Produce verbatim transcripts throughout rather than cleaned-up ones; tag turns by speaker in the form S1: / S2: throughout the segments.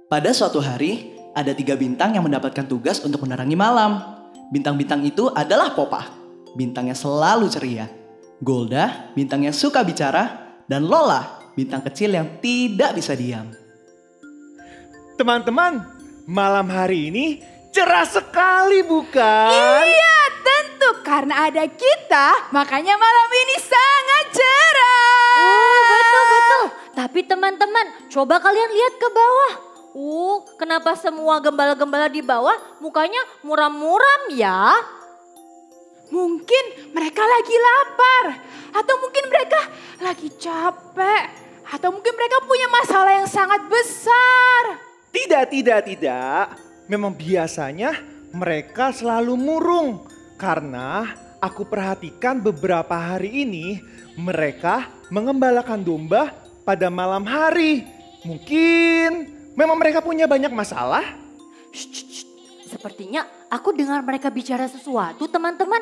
S1: Pada suatu hari, ada tiga bintang yang mendapatkan tugas untuk menerangi malam. Bintang-bintang itu adalah Popah, bintang yang selalu ceria. Golda, bintang yang suka bicara. Dan Lola, bintang kecil yang tidak bisa diam.
S2: Teman-teman, malam hari ini cerah sekali bukan?
S3: Iya, tentu. Karena ada kita, makanya malam ini sangat cerah.
S4: Oh, betul-betul. Tapi teman-teman, coba kalian lihat ke bawah. Uh, kenapa semua gembala-gembala di bawah mukanya muram-muram ya?
S3: Mungkin mereka lagi lapar. Atau mungkin mereka lagi capek. Atau mungkin mereka punya masalah yang sangat besar.
S2: Tidak, tidak, tidak. Memang biasanya mereka selalu murung. Karena aku perhatikan beberapa hari ini mereka mengembalakan domba pada malam hari. Mungkin memang mereka punya banyak masalah.
S4: Shh, shh, shh. Sepertinya aku dengar mereka bicara sesuatu teman-teman.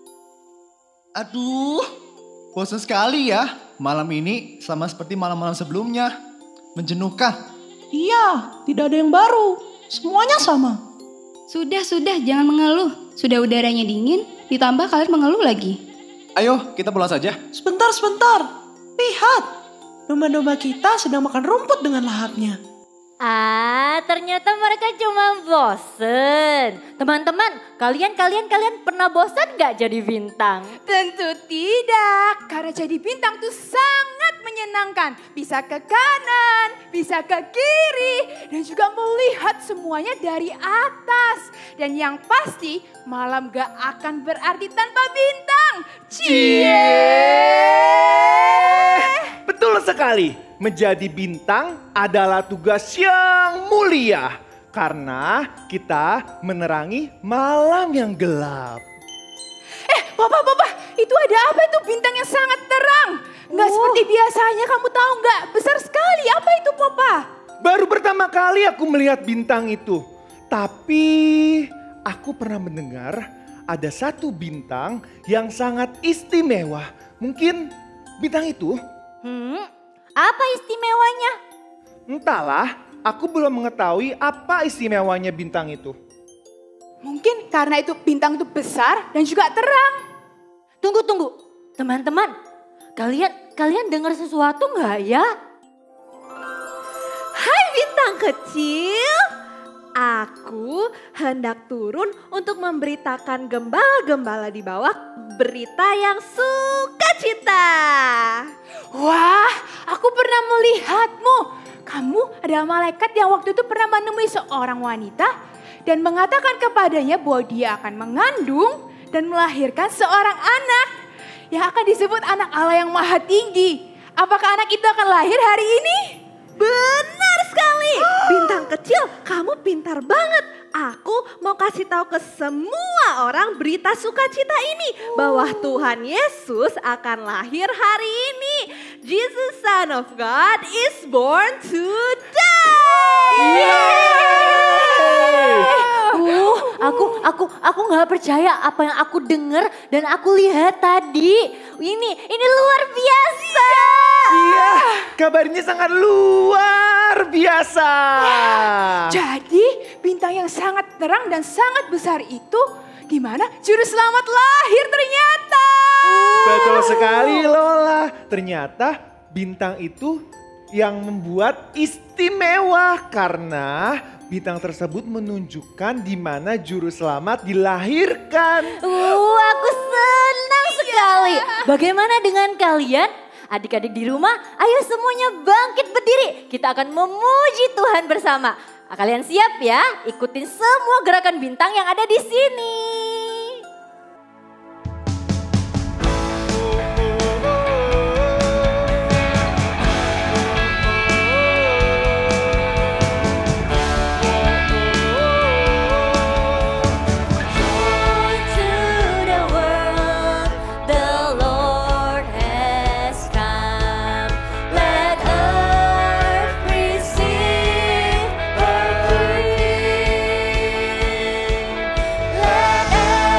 S1: Aduh, bosan sekali ya. Malam ini sama seperti malam-malam sebelumnya. Menjenuhkan.
S5: Iya, tidak ada yang baru. Semuanya sama.
S6: Sudah, sudah, jangan mengeluh. Sudah udaranya dingin, ditambah kalian mengeluh lagi.
S1: Ayo, kita pulang saja.
S5: Sebentar, sebentar. Lihat, domba-domba kita sedang makan rumput dengan lahapnya.
S4: Ah, ternyata mereka cuma bosen. Teman-teman, kalian, kalian, kalian pernah bosan gak jadi bintang?
S3: Tentu tidak, karena jadi bintang itu sangat menyenangkan. Bisa ke kanan, bisa ke kiri, dan juga melihat semuanya dari atas. Dan yang pasti, malam gak akan berarti tanpa bintang. Cie!
S2: Betul sekali. Menjadi bintang adalah tugas yang mulia. Karena kita menerangi malam yang gelap.
S3: Eh, Papa, Papa, itu ada apa itu bintang yang sangat terang? Nggak
S4: Oh.
S3: seperti biasanya, kamu tahu nggak? Besar sekali, apa itu Papa?
S2: Baru pertama kali aku melihat bintang itu. Tapi aku pernah mendengar ada satu bintang yang sangat istimewa. Mungkin bintang itu?
S4: Hmm, apa istimewanya?
S2: Entahlah, aku belum mengetahui apa istimewanya bintang itu.
S3: Mungkin karena itu bintang itu besar dan juga terang.
S4: Tunggu, tunggu. Teman-teman, kalian kalian dengar sesuatu nggak ya?
S7: Hai bintang kecil, aku hendak turun untuk memberitakan gembala-gembala di bawah berita yang sukacita.
S3: Wah, aku pernah melihatmu. Kamu adalah malaikat yang waktu itu pernah menemui seorang wanita dan mengatakan kepadanya bahwa dia akan mengandung dan melahirkan seorang anak yang akan disebut anak Allah yang maha tinggi. Apakah anak itu akan lahir hari ini?
S7: Benar sekali, bintang kecil, kamu pintar banget. Aku mau kasih tahu ke semua orang berita sukacita ini bahwa Tuhan Yesus akan lahir hari ini. Jesus Son of God is born today.
S4: Uh, aku aku aku nggak percaya apa yang aku dengar dan aku lihat tadi. Ini ini luar biasa.
S2: Iya, kabarnya sangat luar biasa.
S3: Jadi bintang yang sangat terang dan sangat besar itu gimana? Juru selamat lahir ternyata.
S2: Betul sekali Lola. Ternyata bintang itu yang membuat istimewa karena bintang tersebut menunjukkan di mana juru selamat dilahirkan.
S4: Uh, aku senang sekali. Bagaimana dengan kalian? Adik-adik di rumah, ayo semuanya bangkit berdiri. Kita akan memuji Tuhan bersama. Kalian siap ya? Ikutin semua gerakan bintang yang ada di sini.
S7: Let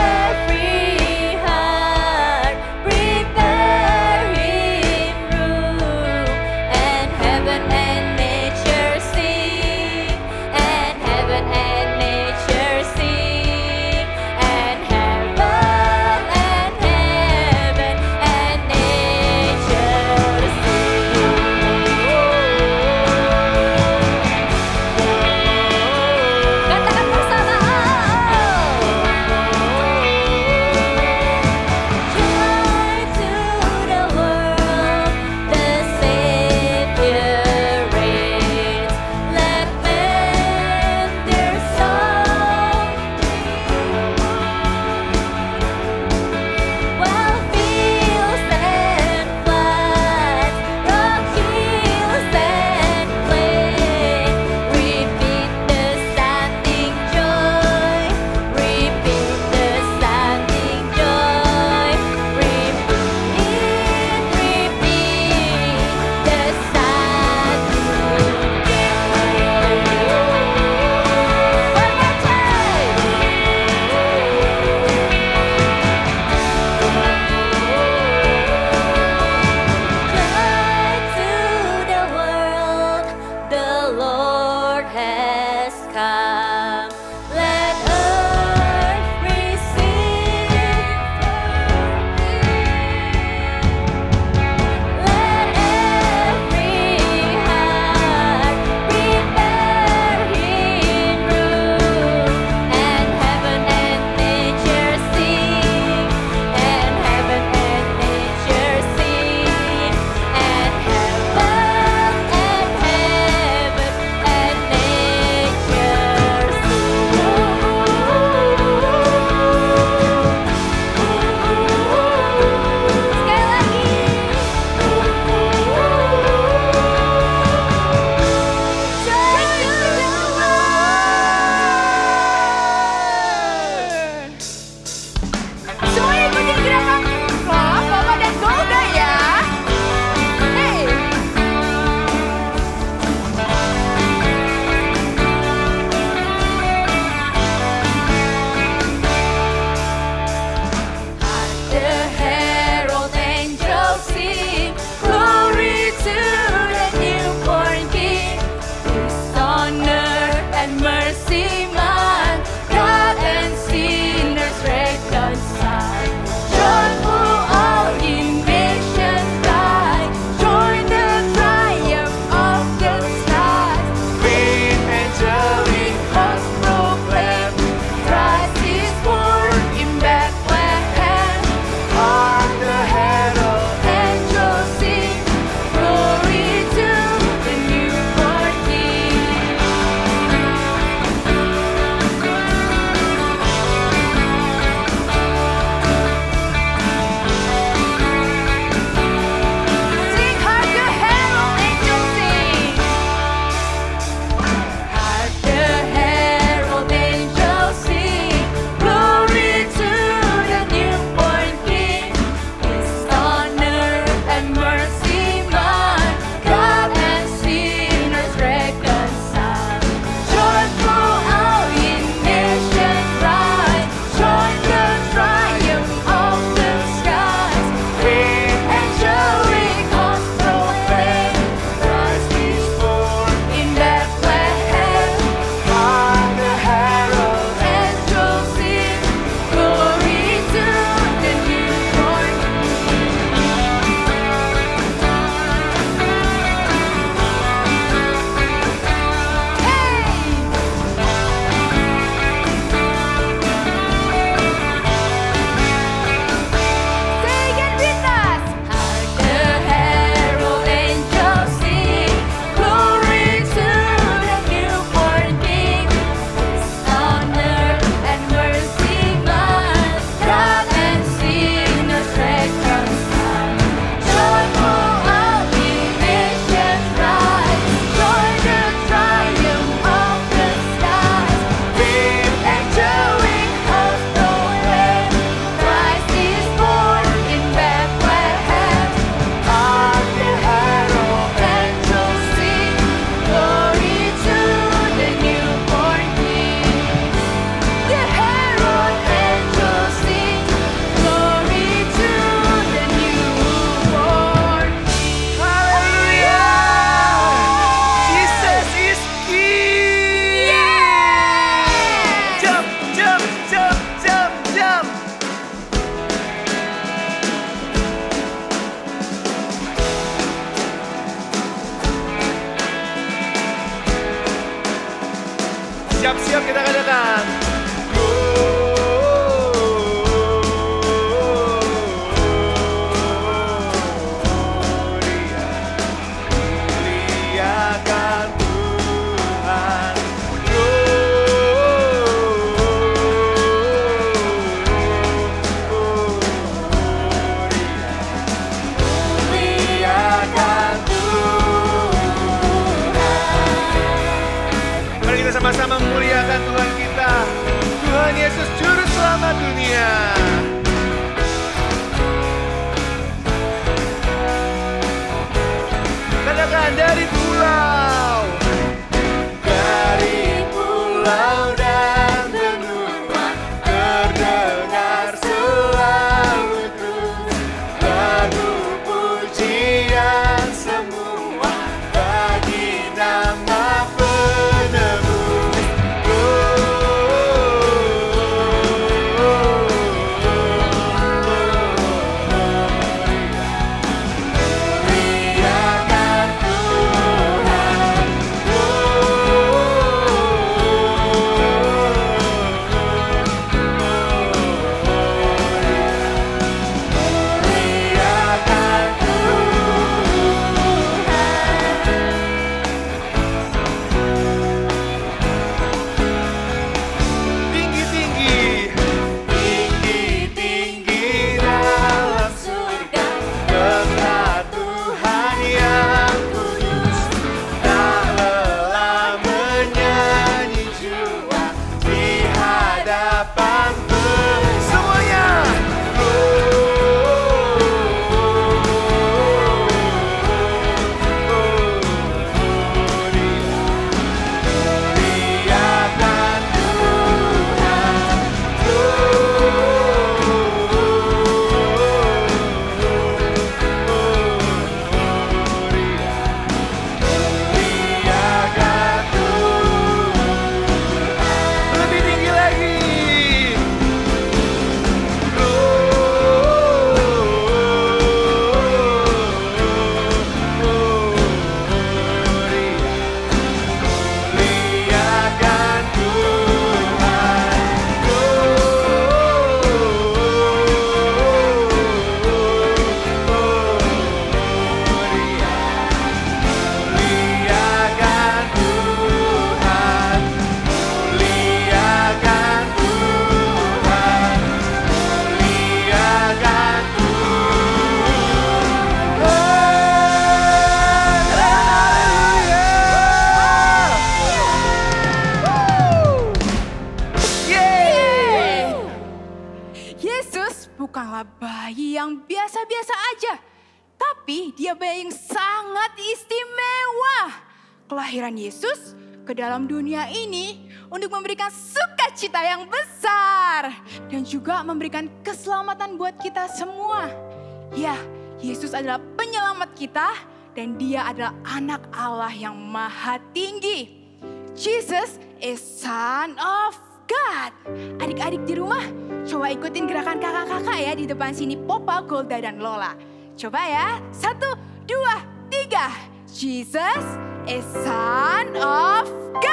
S3: hadiah yang sangat istimewa. Kelahiran Yesus ke dalam dunia ini untuk memberikan sukacita yang besar. Dan juga memberikan keselamatan buat kita semua. Ya, Yesus adalah penyelamat kita dan dia adalah anak Allah yang maha tinggi. Jesus is Son of God. Adik-adik di rumah, coba ikutin gerakan kakak-kakak ya di depan sini, Popa, Golda, dan Lola. Coba ya, satu, dua, tiga. Jesus is Son of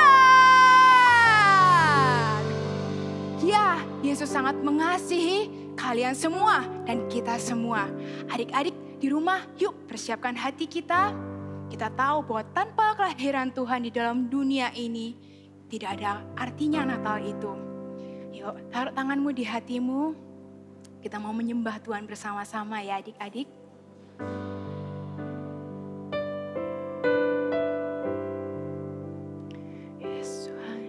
S3: God. Ya, Yesus sangat mengasihi kalian semua dan kita semua. Adik-adik di rumah, yuk persiapkan hati kita. Kita tahu bahwa tanpa kelahiran Tuhan di dalam dunia ini, tidak ada artinya Natal itu. Yuk, taruh tanganmu di hatimu. Kita mau menyembah Tuhan bersama-sama ya adik-adik. Yes, Tuhan.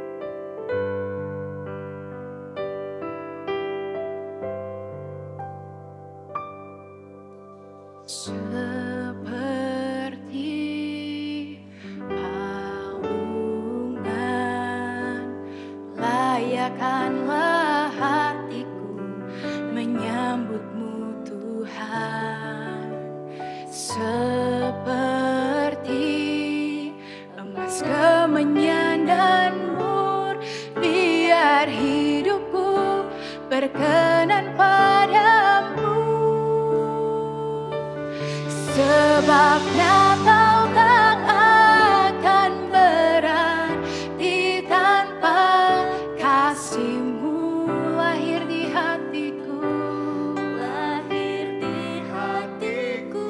S3: Seperti palungan, layakkanlah hatiku menyambutmu Tuhan. Seperti emas kemenyan dan mur, biar hidupku berkenan padamu. Sebab Natal tak akan berarti tanpa kasih-Mu lahir di hatiku. Lahir di hatiku.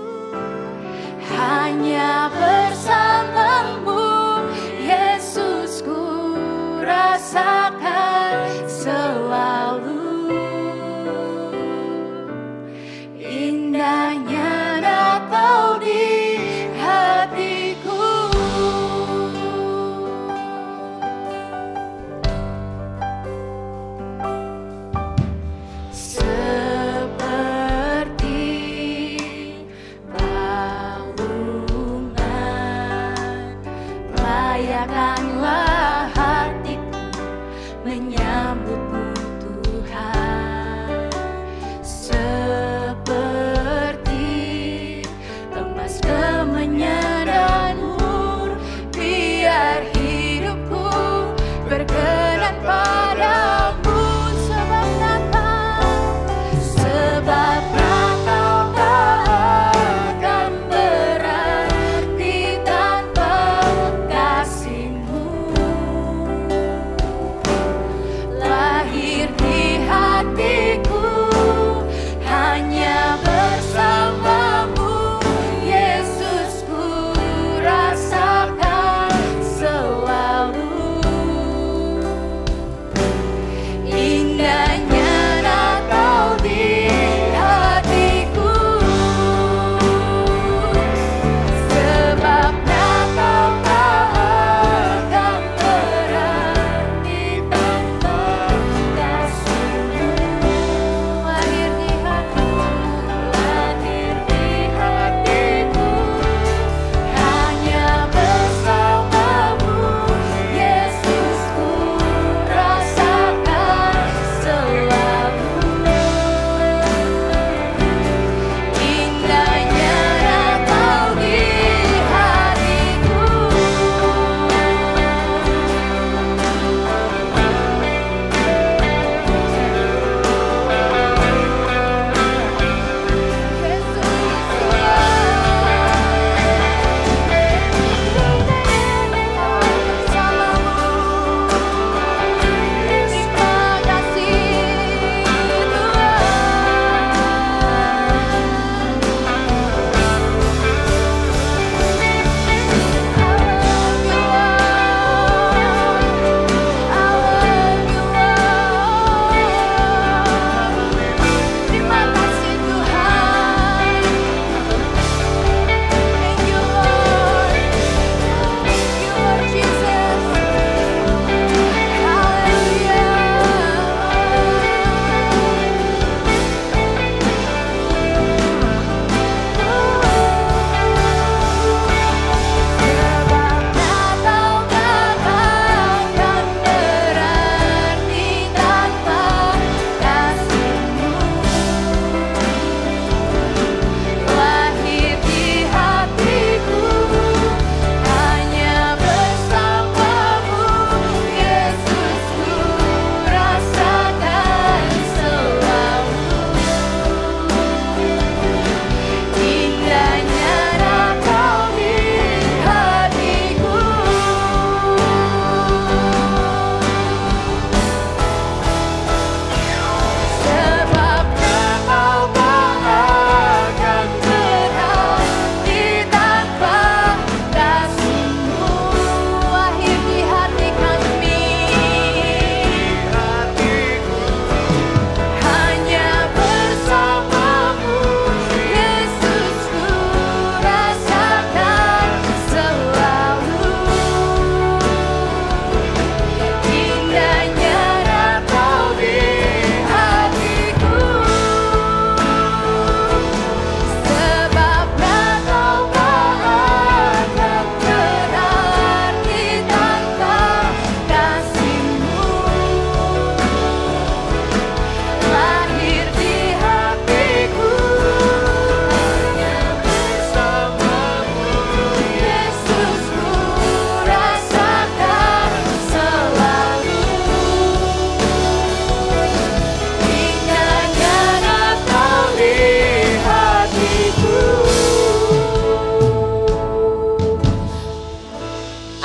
S3: Hanya bersama-Mu, Yesus, ku rasakan selalu indahnya Natal di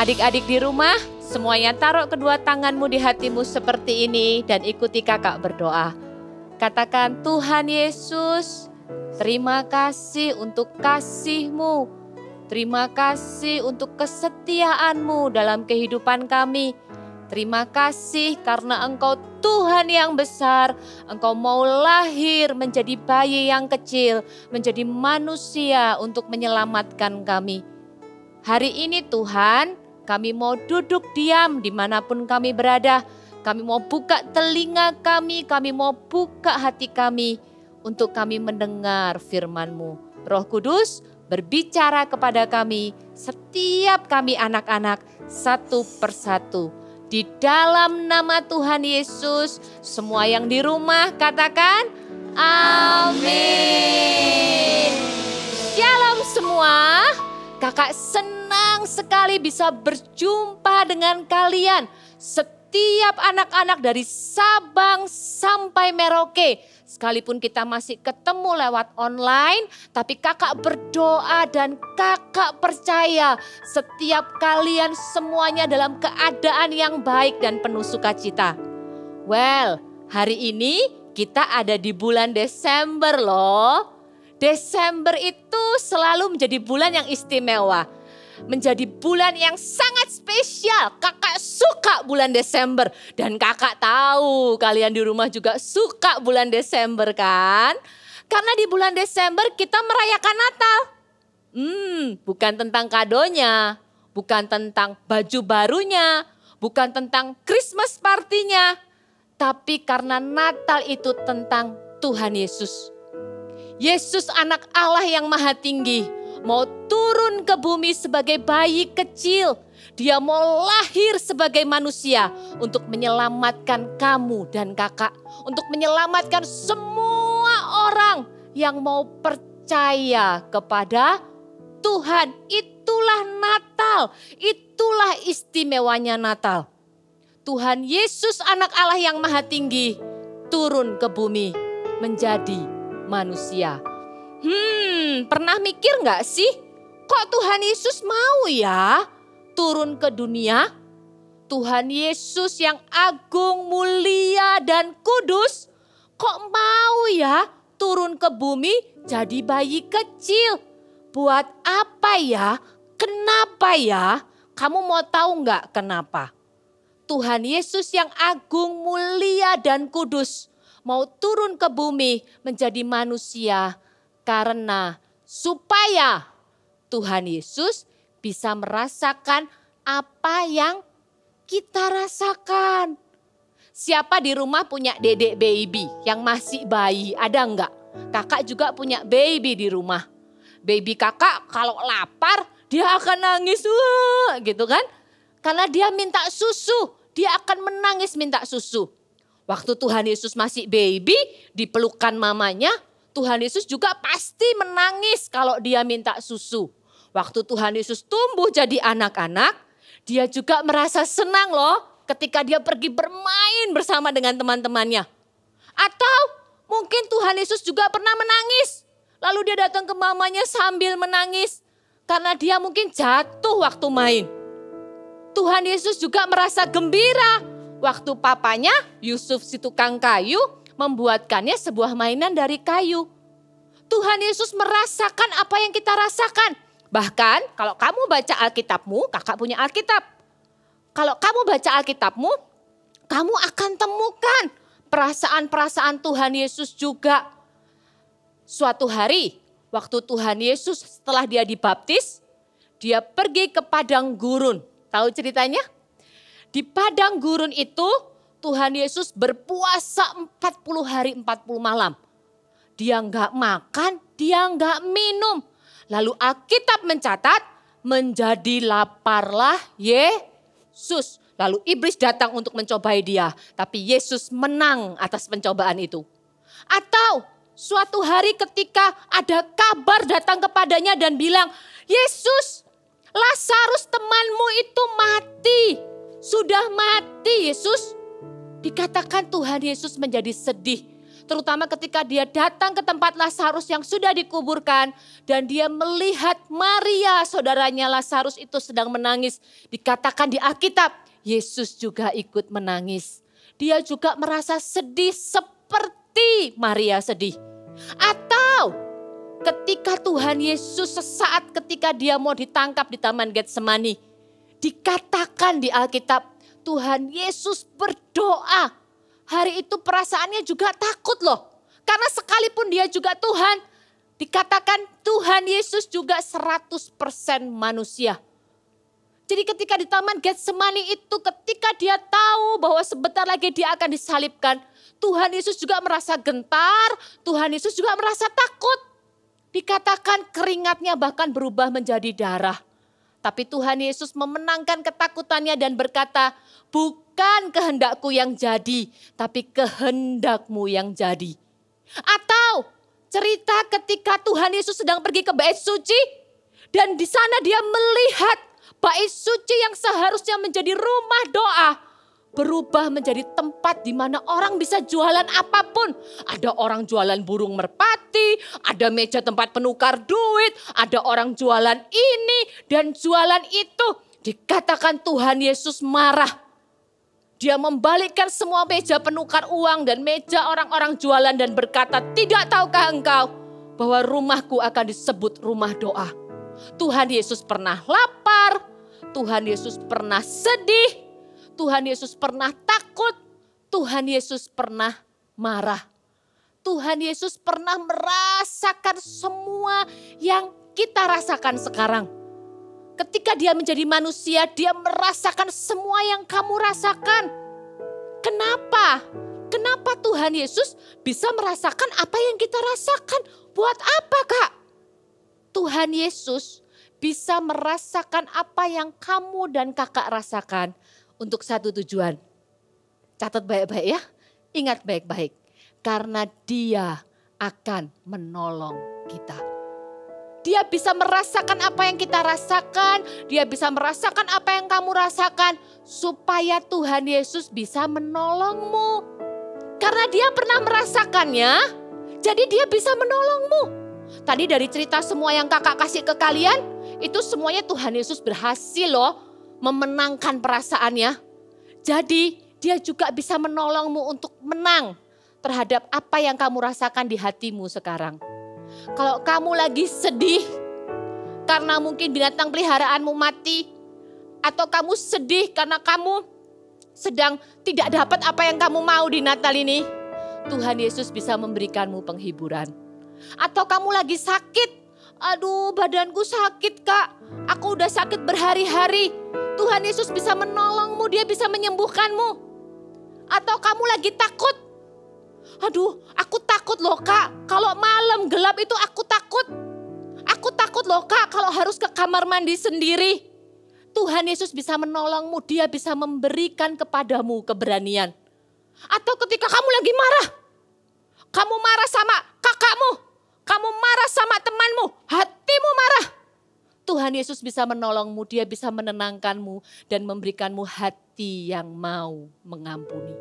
S8: Adik-adik di rumah, semuanya taruh kedua tanganmu di hatimu seperti ini dan ikuti kakak berdoa. Katakan, Tuhan Yesus, terima kasih untuk kasih-Mu. Terima kasih untuk kesetiaan-Mu dalam kehidupan kami. Terima kasih karena Engkau Tuhan yang besar. Engkau mau lahir menjadi bayi yang kecil, menjadi manusia untuk menyelamatkan kami. Hari ini Tuhan, kami mau duduk diam dimanapun kami berada. Kami mau buka telinga kami, kami mau buka hati kami untuk kami mendengar firman-Mu. Roh Kudus berbicara kepada kami, setiap kami anak-anak satu persatu. Di dalam nama Tuhan Yesus, semua yang di rumah katakan amin. Shalom semua, kakak senang sekali bisa berjumpa dengan kalian. Setiap anak-anak dari Sabang sampai Merauke. Sekalipun kita masih ketemu lewat online, tapi kakak berdoa dan kakak percaya setiap kalian semuanya dalam keadaan yang baik dan penuh sukacita. Well, hari ini kita ada di bulan Desember loh. Desember itu selalu menjadi bulan yang istimewa. Menjadi bulan yang sangat spesial. Kakak suka bulan Desember. Dan kakak tahu kalian di rumah juga suka bulan Desember kan? Karena di bulan Desember kita merayakan Natal. Hmm, bukan tentang kadonya. Bukan tentang baju barunya. Bukan tentang Christmas partinya. Tapi karena Natal itu tentang Tuhan Yesus. Yesus anak Allah yang maha tinggi. Mau turun ke bumi sebagai bayi kecil. Dia mau lahir sebagai manusia untuk menyelamatkan kamu dan kakak. Untuk menyelamatkan semua orang yang mau percaya kepada Tuhan. Itulah Natal, itulah istimewanya Natal. Tuhan Yesus anak Allah yang maha tinggi turun ke bumi menjadi manusia. Hmm, pernah mikir gak sih, kok Tuhan Yesus mau ya turun ke dunia? Tuhan Yesus yang agung, mulia, dan kudus, kok mau ya turun ke bumi jadi bayi kecil? Buat apa ya? Kenapa ya? Kamu mau tahu gak kenapa? Tuhan Yesus yang agung, mulia, dan kudus mau turun ke bumi menjadi manusia. Karena supaya Tuhan Yesus bisa merasakan apa yang kita rasakan. Siapa di rumah punya dedek baby yang masih bayi? Ada enggak? Kakak juga punya baby di rumah. Baby kakak kalau lapar dia akan nangis, wah gitu kan. Karena dia minta susu, dia akan menangis minta susu. Waktu Tuhan Yesus masih baby, dipelukan mamanya, Tuhan Yesus juga pasti menangis kalau dia minta susu. Waktu Tuhan Yesus tumbuh jadi anak-anak, dia juga merasa senang loh ketika dia pergi bermain bersama dengan teman-temannya. Atau mungkin Tuhan Yesus juga pernah menangis. Lalu dia datang ke mamanya sambil menangis karena dia mungkin jatuh waktu main. Tuhan Yesus juga merasa gembira waktu papanya Yusuf si tukang kayu membuatkannya sebuah mainan dari kayu. Tuhan Yesus merasakan apa yang kita rasakan. Bahkan kalau kamu baca Alkitabmu, kakak punya Alkitab. Kalau kamu baca Alkitabmu, kamu akan temukan perasaan-perasaan Tuhan Yesus juga. Suatu hari, waktu Tuhan Yesus setelah dia dibaptis, dia pergi ke padang gurun. Tahu ceritanya? Di padang gurun itu, Tuhan Yesus berpuasa empat puluh hari empat puluh malam. Dia enggak makan, dia enggak minum. Lalu Alkitab mencatat, menjadi laparlah Yesus. Lalu iblis datang untuk mencobai dia. Tapi Yesus menang atas pencobaan itu. Atau suatu hari ketika ada kabar datang kepadanya dan bilang, Yesus, Lazarus temanmu itu mati. Sudah mati Yesus. Dikatakan Tuhan Yesus menjadi sedih. Terutama ketika dia datang ke tempat Lazarus yang sudah dikuburkan. Dan dia melihat Maria, saudaranya Lazarus itu sedang menangis. Dikatakan di Alkitab, Yesus juga ikut menangis. Dia juga merasa sedih seperti Maria sedih. Atau ketika Tuhan Yesus sesaat ketika dia mau ditangkap di Taman Getsemani. Dikatakan di Alkitab, Tuhan Yesus berdoa. Hari itu perasaannya juga takut loh. Karena sekalipun dia juga Tuhan, dikatakan Tuhan Yesus juga seratus persen manusia. Jadi ketika di Taman Getsemani itu, ketika dia tahu bahwa sebentar lagi dia akan disalibkan, Tuhan Yesus juga merasa gentar, Tuhan Yesus juga merasa takut. Dikatakan keringatnya bahkan berubah menjadi darah. Tapi Tuhan Yesus memenangkan ketakutannya dan berkata, bukan kehendakku yang jadi, tapi kehendakmu yang jadi. Atau cerita ketika Tuhan Yesus sedang pergi ke bait suci, dan di sana dia melihat bait suci yang seharusnya menjadi rumah doa, berubah menjadi tempat di mana orang bisa jualan apapun. Ada orang jualan burung merpati, ada meja tempat penukar duit, ada orang jualan ini dan jualan itu. Dikatakan Tuhan Yesus marah. Dia membalikkan semua meja penukar uang dan meja orang-orang jualan dan berkata, tidak tahukah engkau bahwa rumahku akan disebut rumah doa. Tuhan Yesus pernah lapar, Tuhan Yesus pernah sedih, Tuhan Yesus pernah takut, Tuhan Yesus pernah marah. Tuhan Yesus pernah merasakan semua yang kita rasakan sekarang. Ketika dia menjadi manusia, dia merasakan semua yang kamu rasakan. Kenapa? Kenapa Tuhan Yesus bisa merasakan apa yang kita rasakan? Buat apa, Kak? Tuhan Yesus bisa merasakan apa yang kamu dan kakak rasakan untuk satu tujuan. Catat baik-baik ya, ingat baik-baik. Karena dia akan menolong kita. Dia bisa merasakan apa yang kita rasakan, dia bisa merasakan apa yang kamu rasakan, supaya Tuhan Yesus bisa menolongmu. Karena dia pernah merasakannya, jadi dia bisa menolongmu. Tadi dari cerita semua yang kakak kasih ke kalian, itu semuanya Tuhan Yesus berhasil loh memenangkan perasaannya. Jadi dia juga bisa menolongmu untuk menang terhadap apa yang kamu rasakan di hatimu sekarang. Kalau kamu lagi sedih karena mungkin binatang peliharaanmu mati, atau kamu sedih karena kamu sedang tidak dapat apa yang kamu mau di Natal ini, Tuhan Yesus bisa memberikanmu penghiburan. Atau kamu lagi sakit, aduh badanku sakit kak, aku udah sakit berhari-hari, Tuhan Yesus bisa menolongmu, dia bisa menyembuhkanmu. Atau kamu lagi takut, aduh aku takut loh kak, kalau malam gelap itu aku takut. Aku takut loh kak kalau harus ke kamar mandi sendiri. Tuhan Yesus bisa menolongmu, dia bisa memberikan kepadamu keberanian. Atau ketika kamu lagi marah, kamu marah sama kakakmu, kamu marah sama temanmu, hatimu marah. Tuhan Yesus bisa menolongmu, dia bisa menenangkanmu dan memberikanmu hati yang mau mengampuni.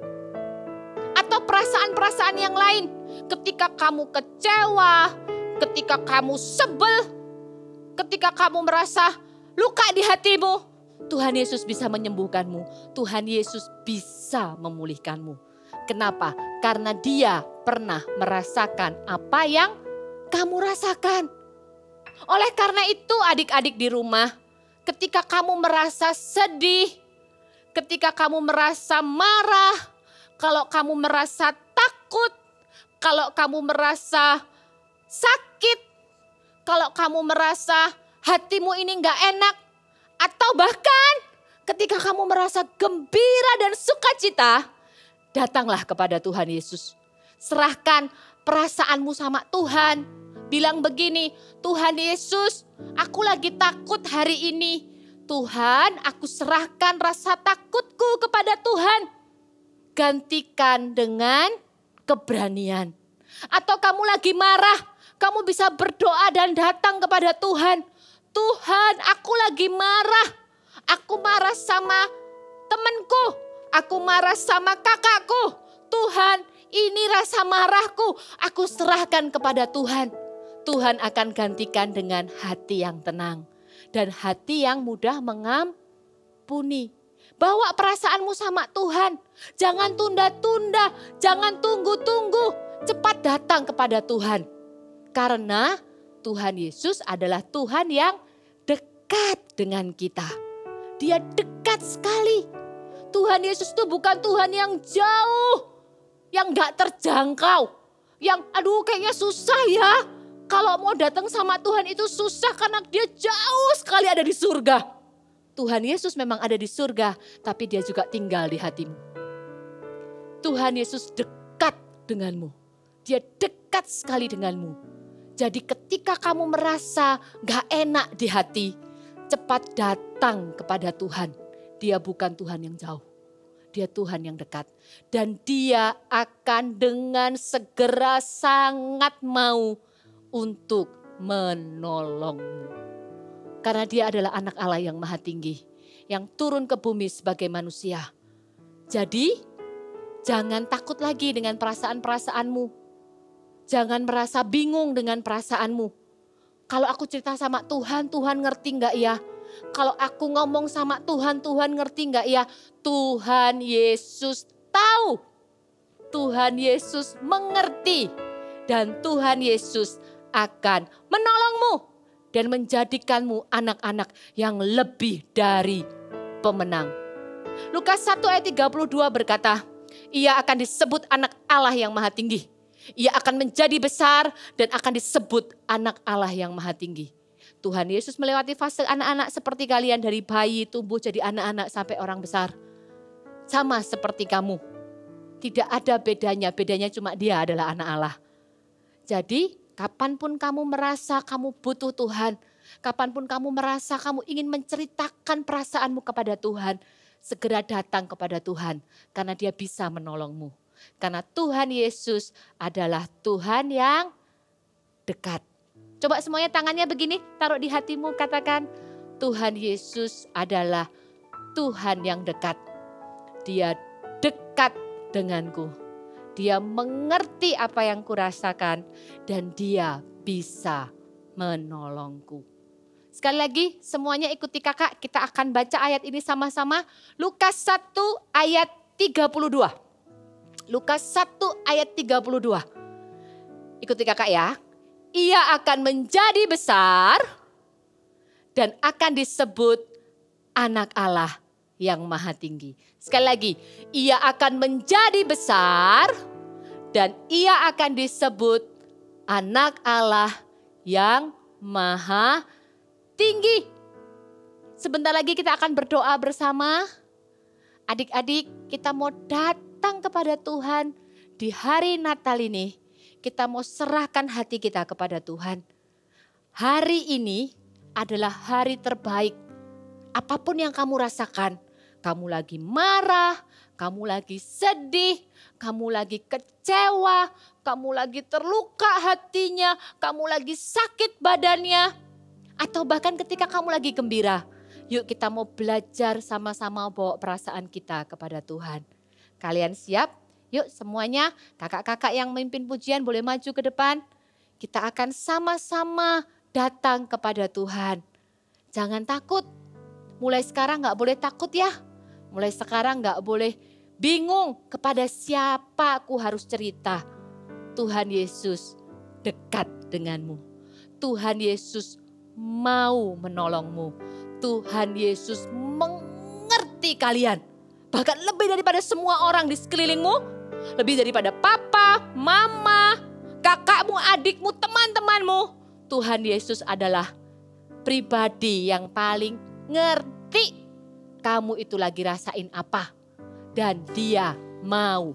S8: Atau perasaan-perasaan yang lain, ketika kamu kecewa, ketika kamu sebel, ketika kamu merasa luka di hatimu, Tuhan Yesus bisa menyembuhkanmu. Tuhan Yesus bisa memulihkanmu. Kenapa? Karena dia pernah merasakan apa yang kamu rasakan. Oleh karena itu adik-adik di rumah, ketika kamu merasa sedih, ketika kamu merasa marah, kalau kamu merasa takut, kalau kamu merasa sakit, kalau kamu merasa hatimu ini gak enak, atau bahkan ketika kamu merasa gembira dan sukacita, datanglah kepada Tuhan Yesus. Serahkan perasaanmu sama Tuhan. Bilang begini, Tuhan Yesus, aku lagi takut hari ini. Tuhan, aku serahkan rasa takutku kepada Tuhan. Gantikan dengan keberanian. Atau kamu lagi marah, kamu bisa berdoa dan datang kepada Tuhan. Tuhan, aku lagi marah. Aku marah sama temanku. Aku marah sama kakakku. Tuhan, ini rasa marahku, aku serahkan kepada Tuhan. Tuhan akan gantikan dengan hati yang tenang dan hati yang mudah mengampuni. Bawa perasaanmu sama Tuhan. Jangan tunda-tunda, jangan tunggu-tunggu. Cepat datang kepada Tuhan. Karena Tuhan Yesus adalah Tuhan yang dekat dengan kita. Dia dekat sekali. Tuhan Yesus itu bukan Tuhan yang jauh, yang gak terjangkau. Yang aduh kayaknya susah ya. Kalau mau datang sama Tuhan itu susah karena dia jauh sekali ada di surga. Tuhan Yesus memang ada di surga, tapi dia juga tinggal di hatimu. Tuhan Yesus dekat denganmu. Dia dekat sekali denganmu. Jadi ketika kamu merasa gak enak di hati, cepat datang kepada Tuhan. Dia bukan Tuhan yang jauh. Dia Tuhan yang dekat. Dan dia akan dengan segera sangat mau untuk menolongmu. Karena dia adalah anak Allah yang maha tinggi. Yang turun ke bumi sebagai manusia. Jadi jangan takut lagi dengan perasaan-perasaanmu. Jangan merasa bingung dengan perasaanmu. Kalau aku cerita sama Tuhan, Tuhan ngerti gak ya? Kalau aku ngomong sama Tuhan, Tuhan ngerti gak ya? Tuhan Yesus tahu. Tuhan Yesus mengerti. Dan Tuhan Yesus akan menolongmu. Dan menjadikanmu anak-anak yang lebih dari pemenang. Lukas satu ayat tiga puluh dua berkata, ia akan disebut anak Allah yang maha tinggi. Ia akan menjadi besar dan akan disebut anak Allah yang maha tinggi. Tuhan Yesus melewati fase anak-anak seperti kalian, dari bayi tumbuh jadi anak-anak sampai orang besar. Sama seperti kamu. Tidak ada bedanya, bedanya cuma dia adalah anak Allah. Jadi kapanpun kamu merasa kamu butuh Tuhan, kapanpun kamu merasa kamu ingin menceritakan perasaanmu kepada Tuhan, segera datang kepada Tuhan karena dia bisa menolongmu. Karena Tuhan Yesus adalah Tuhan yang dekat. Coba semuanya tangannya begini, taruh di hatimu, katakan, Tuhan Yesus adalah Tuhan yang dekat. Dia dekat denganku. Dia mengerti apa yang kurasakan dan dia bisa menolongku. Sekali lagi semuanya ikuti kakak, kita akan baca ayat ini sama-sama. Lukas satu ayat tiga puluh dua. Lukas satu ayat tiga puluh dua. Ikuti kakak ya. Ia akan menjadi besar dan akan disebut anak Allah yang maha tinggi. Sekali lagi, ia akan menjadi besar dan ia akan disebut anak Allah yang maha tinggi. Sebentar lagi kita akan berdoa bersama. Adik-adik, kita mau datang kepada Tuhan di hari Natal ini. Kita mau serahkan hati kita kepada Tuhan. Hari ini adalah hari terbaik. Apapun yang kamu rasakan, kamu lagi marah, kamu lagi sedih, kamu lagi kecewa, kamu lagi terluka hatinya, kamu lagi sakit badannya, atau bahkan ketika kamu lagi gembira. Yuk kita mau belajar sama-sama bawa perasaan kita kepada Tuhan. Kalian siap? Yuk semuanya, kakak-kakak yang memimpin pujian boleh maju ke depan. Kita akan sama-sama datang kepada Tuhan. Jangan takut, mulai sekarang gak boleh takut ya. Mulai sekarang gak boleh bingung kepada siapa aku harus cerita. Tuhan Yesus dekat denganmu. Tuhan Yesus mau menolongmu. Tuhan Yesus mengerti kalian. Bahkan lebih daripada semua orang di sekelilingmu. Lebih daripada papa, mama, kakakmu, adikmu, teman-temanmu. Tuhan Yesus adalah pribadi yang paling ngerti kamu itu lagi rasain apa. Dan dia mau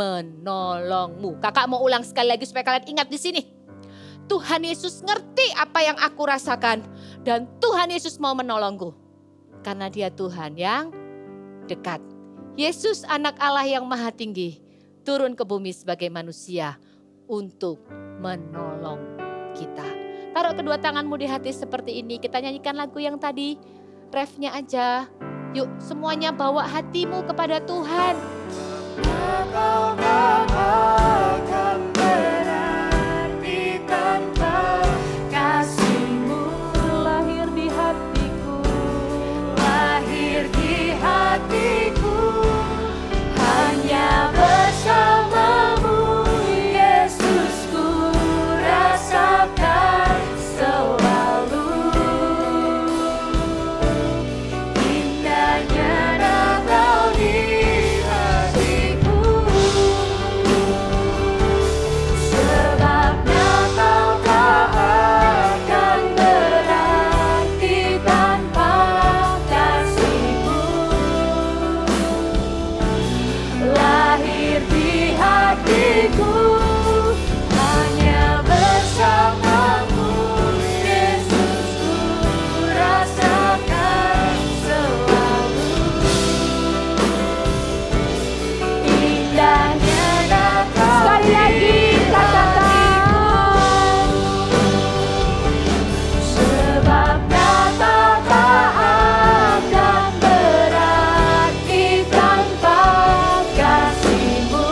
S8: menolongmu. Kakak mau ulang sekali lagi supaya kalian ingat di sini. Tuhan Yesus ngerti apa yang aku rasakan. Dan Tuhan Yesus mau menolongku. Karena dia Tuhan yang dekat. Yesus anak Allah yang maha tinggi. Turun ke bumi sebagai manusia untuk menolong kita. Taruh kedua tanganmu di hati seperti ini. Kita nyanyikan lagu yang tadi. Refnya aja. Yuk semuanya bawa hatimu kepada Tuhan.
S3: kau tak akan berarti tanpa kasih-Mu. Lahir di hatiku, lahir di hatiku, hanya bersama-Mu Yesus ku rasakan selalu. Indahnya Natal di hatiku, sebab Natal tak akan berarti tanpa kasih-Mu. Lahir di hatiku, hanya bersama-Mu Yesus ku rasakan selalu. Indahnya Natal. Sekali lagi katakan, sebab Natal tak akan berarti tanpa kasih-Mu.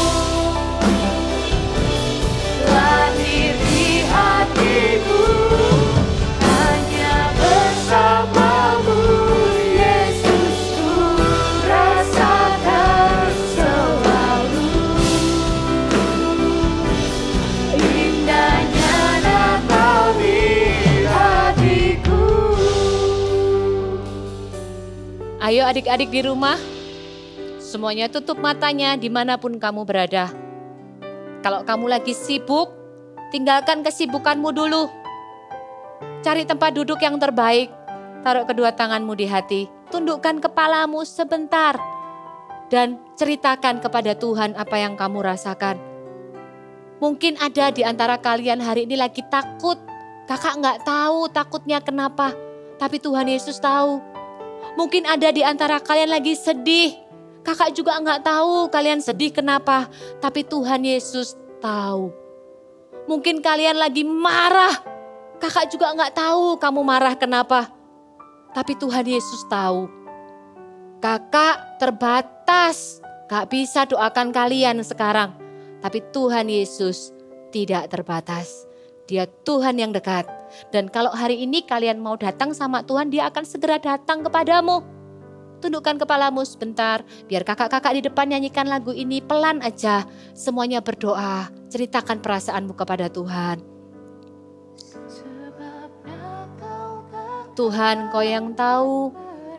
S3: Lahir di hatiku, hanya bersama-Mu Yesus ku rasakan selalu. Indahnya Natal di hatiku.
S8: Ayo adik-adik di rumah, semuanya tutup matanya dimanapun kamu berada. Kalau kamu lagi sibuk, tinggalkan kesibukanmu dulu. Cari tempat duduk yang terbaik, taruh kedua tanganmu di hati, tundukkan kepalamu sebentar, dan ceritakan kepada Tuhan apa yang kamu rasakan. Mungkin ada di antara kalian hari ini lagi takut, kakak nggak tahu takutnya kenapa, tapi Tuhan Yesus tahu. Mungkin ada di antara kalian lagi sedih, kakak juga nggak tahu kalian sedih kenapa, tapi Tuhan Yesus tahu. Mungkin kalian lagi marah, kakak juga nggak tahu kamu marah kenapa, tapi Tuhan Yesus tahu. Kakak terbatas, gak bisa doakan kalian sekarang, tapi Tuhan Yesus tidak terbatas. Dia Tuhan yang dekat. Dan kalau hari ini kalian mau datang sama Tuhan, Dia akan segera datang kepadamu. Tundukkan kepalamu sebentar, biar kakak-kakak di depan nyanyikan lagu ini pelan aja. Semuanya berdoa, ceritakan perasaanmu kepada Tuhan. Tuhan, Kau yang tahu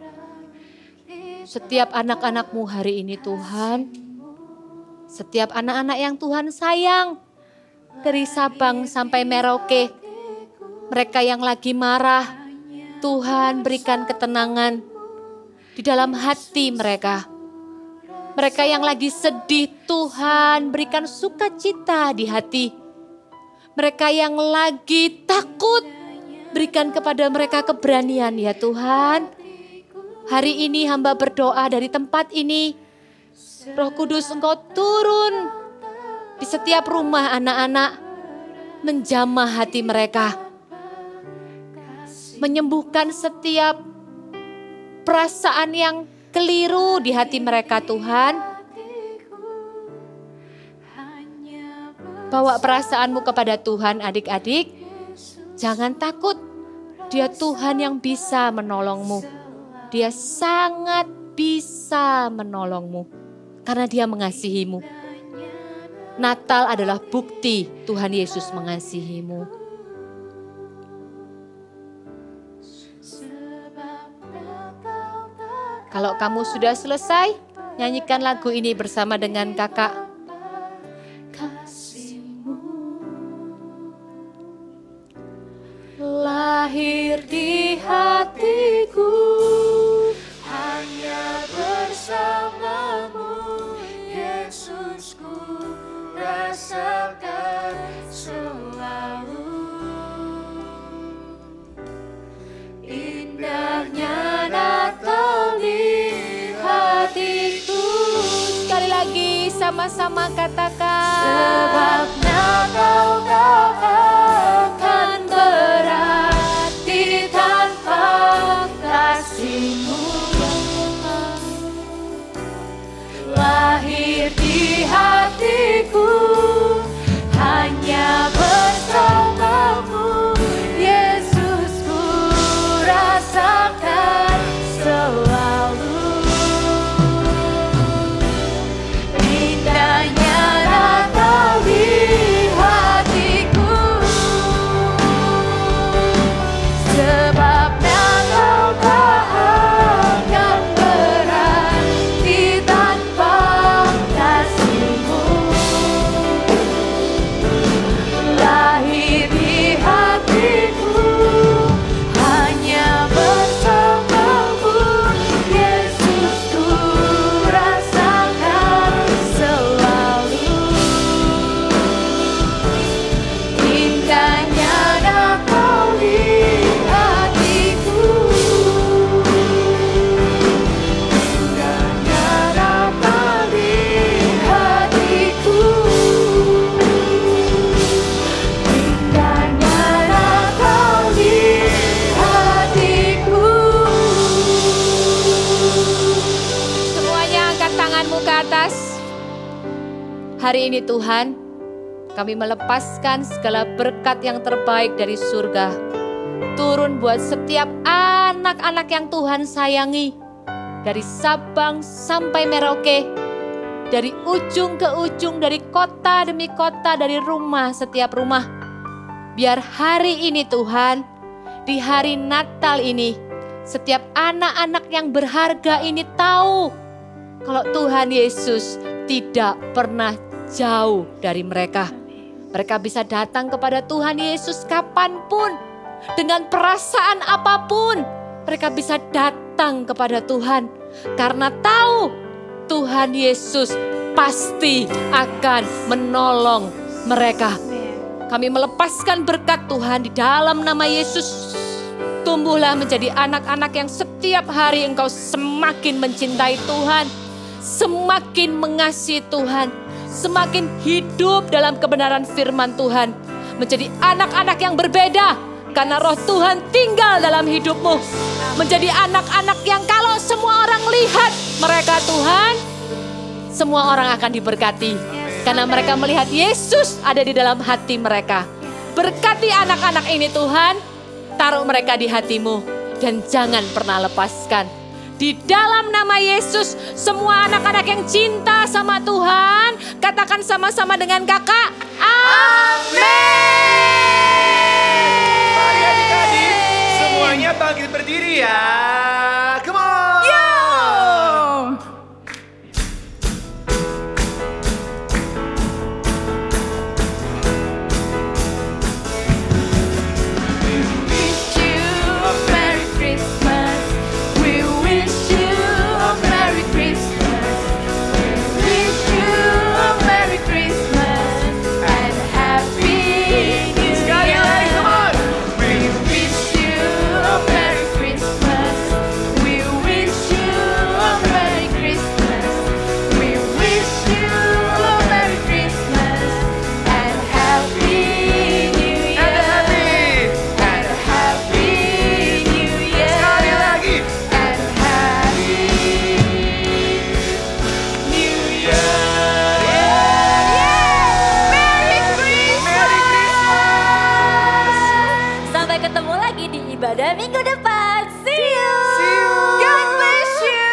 S8: setiap anak-anak-Mu hari ini Tuhan. Setiap anak-anak yang Tuhan sayang, dari Sabang sampai Merauke. Mereka yang lagi marah, Tuhan berikan ketenangan di dalam hati mereka. Mereka yang lagi sedih, Tuhan berikan sukacita di hati. Mereka yang lagi takut, berikan kepada mereka keberanian ya Tuhan. Hari ini hamba berdoa dari tempat ini, Roh Kudus Engkau turun di setiap rumah anak-anak, menjamah hati mereka. Menyembuhkan setiap perasaan yang keliru di hati mereka Tuhan. Bawa perasaanmu kepada Tuhan adik-adik. Jangan takut, Dia Tuhan yang bisa menolongmu. Dia sangat bisa menolongmu karena Dia mengasihimu. Natal adalah bukti Tuhan Yesus mengasihimu. Kalau kamu sudah selesai, nyanyikan lagu ini bersama dengan kakak.
S3: Lahir di hatiku, hanya bersama-Mu Yesus ku rasakan selalu. Indahnya Natal di hatiku.
S8: Sekali lagi sama-sama katakan.
S3: Sebab Natal tak akan berarti tanpa kasih-Mu. Lahir di
S8: Hari ini Tuhan, kami melepaskan segala berkat yang terbaik dari surga. Turun buat setiap anak-anak yang Tuhan sayangi. Dari Sabang sampai Merauke. Dari ujung ke ujung, dari kota demi kota, dari rumah setiap rumah. Biar hari ini Tuhan, di hari Natal ini, setiap anak-anak yang berharga ini tahu kalau Tuhan Yesus tidak pernah jauh dari mereka. Mereka bisa datang kepada Tuhan Yesus kapanpun, dengan perasaan apapun. Mereka bisa datang kepada Tuhan karena tahu Tuhan Yesus pasti akan menolong mereka. Kami melepaskan berkat Tuhan di dalam nama Yesus. Tumbuhlah menjadi anak-anak yang setiap hari engkau semakin mencintai Tuhan, semakin mengasihi Tuhan, semakin hidup dalam kebenaran firman Tuhan. Menjadi anak-anak yang berbeda karena roh Tuhan tinggal dalam hidupmu. Menjadi anak-anak yang kalau semua orang lihat mereka Tuhan, semua orang akan diberkati. Karena mereka melihat Yesus ada di dalam hati mereka. Berkati anak-anak ini Tuhan, taruh mereka di hatimu dan jangan pernah lepaskan. Di dalam nama Yesus, semua anak-anak yang cinta sama Tuhan, katakan sama-sama dengan kakak, amin.
S2: Mari adik-adik, semuanya bangkit berdiri ya. Come on.
S3: Yo!
S4: Ibadah minggu depan. See you.
S2: See you.
S3: God bless you.